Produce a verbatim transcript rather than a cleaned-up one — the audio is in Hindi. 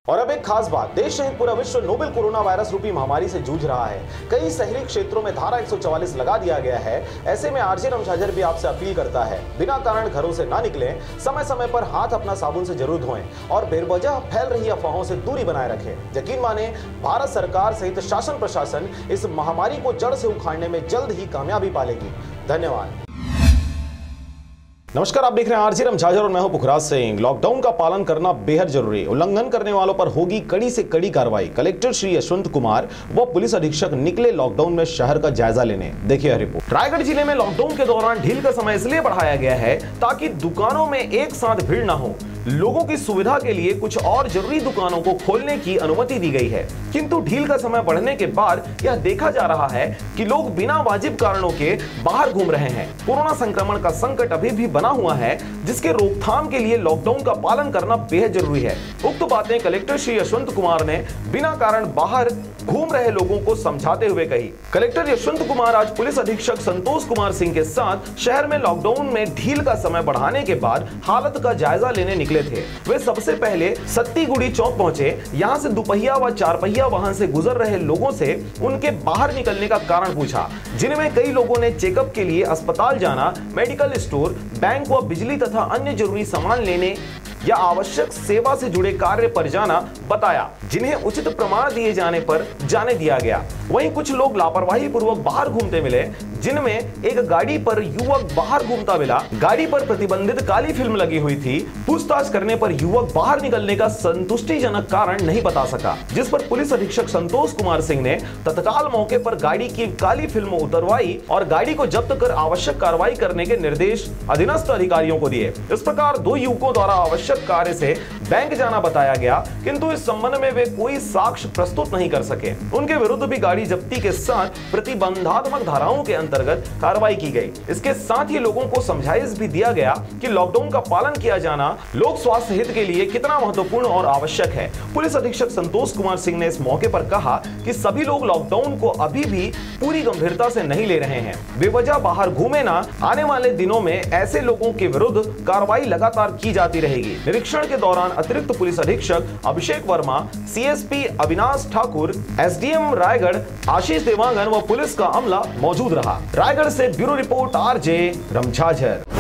और अब एक खास बात, देश सहित पूरा विश्व नोवेल कोरोना वायरस रूपी महामारी से जूझ रहा है। कई शहरी क्षेत्रों में धारा एक सौ चौवालीस लगा दिया गया है। ऐसे में आरजे रमझाझर भी आपसे अपील करता है, बिना कारण घरों से ना निकलें, समय समय पर हाथ अपना साबुन से जरूर धोएं और बेवजह फैल रही अफवाहों से दूरी बनाए रखें। यकीन माने, भारत सरकार सहित शासन प्रशासन इस महामारी को जड़ से उखाड़ने में जल्द ही कामयाबी पालेगी। धन्यवाद। नमस्कार, आप देख रहे हैं आरजे रमझाझर और मैं हूं पुखराज सिंह। लॉकडाउन का पालन करना बेहद जरूरी। उल्लंघन करने वालों पर होगी कड़ी से कड़ी कार्रवाई। कलेक्टर श्री यशवंत कुमार व पुलिस अधीक्षक निकले लॉकडाउन में शहर का जायजा लेने। देखिए रिपोर्ट। रायगढ़ जिले में लॉकडाउन के दौरान ढील का समय इसलिए बढ़ाया गया है ताकि दुकानों में एक साथ भीड़ न हो। लोगों की सुविधा के लिए कुछ और जरूरी दुकानों को खोलने की अनुमति दी गई है, किंतु ढील का समय बढ़ने के बाद यह देखा जा रहा है कि लोग बिना वाजिब कारणों के बाहर घूम रहे हैं। कोरोना संक्रमण का संकट अभी भी बना हुआ है, जिसके रोकथाम के लिए लॉकडाउन का पालन करना बेहद जरूरी है। उक्त बातें कलेक्टर श्री यशवंत कुमार ने बिना कारण बाहर घूम रहे लोगों को समझाते हुए कही। कलेक्टर यशवंत कुमार आज पुलिस अधीक्षक संतोष कुमार सिंह के साथ शहर में लॉकडाउन में ढील का समय बढ़ाने के बाद हालत का जायजा लेने निकले थे। वे सबसे पहले सत्तीगुड़ी चौक पहुंचे। यहां से दुपहिया व चार पहिया वाहन से गुजर रहे लोगों से उनके बाहर निकलने का कारण पूछा, जिनमें कई लोगों ने चेकअप के लिए अस्पताल जाना, मेडिकल स्टोर, बैंक व बिजली तथा अन्य जरूरी सामान लेने या आवश्यक सेवा से जुड़े कार्य पर जाना बताया, जिन्हें उचित प्रमाण दिए जाने पर जाने दिया गया। वहीं कुछ लोग लापरवाही पूर्वक बाहर घूमते मिले, जिनमें एक गाड़ी पर युवक बाहर घूमता मिला। गाड़ी पर प्रतिबंधित काली फिल्म लगी हुई थी। पूछताछ करने पर युवक बाहर निकलने का संतुष्टिजनक कारण नहीं बता सका, जिस पर पुलिस अधीक्षक संतोष कुमार सिंह ने तत्काल मौके पर गाड़ी की काली फिल्म उतरवाई और गाड़ी को जब्त कर आवश्यक कार्रवाई करने के निर्देश अधीनस्थ अधिकारियों को दिए। इस प्रकार दो युवकों द्वारा आवश्यक कार्य से बैंक जाना बताया गया, किंतु इस संबंध में वे कोई साक्ष्य प्रस्तुत नहीं कर सके। उनके विरुद्ध भी गाड़ी जब्ती के साथ प्रतिबंधात्मक धाराओं के अंतर्गत कार्रवाई की गई। इसके साथ ही लोगों को समझाइश भी दिया गया कि लॉकडाउन का पालन किया जाना लोक स्वास्थ्य हित के लिए कितना महत्वपूर्ण और आवश्यक है। पुलिस अधीक्षक संतोष कुमार सिंह ने इस मौके पर कहा कि सभी लोग लॉकडाउन को अभी भी पूरी गंभीरता से नहीं ले रहे हैं। बेवजह बाहर घूमे ना, आने वाले दिनों में ऐसे लोगों के विरुद्ध कार्रवाई लगातार की जाती रहेगी। निरीक्षण के दौरान अतिरिक्त पुलिस अधीक्षक अभिषेक वर्मा, सीएसपी अविनाश ठाकुर, एसडीएम रायगढ़ आशीष देवांगन व पुलिस का अमला मौजूद रहा। रायगढ़ से ब्यूरो रिपोर्ट आरजे रमझाझर।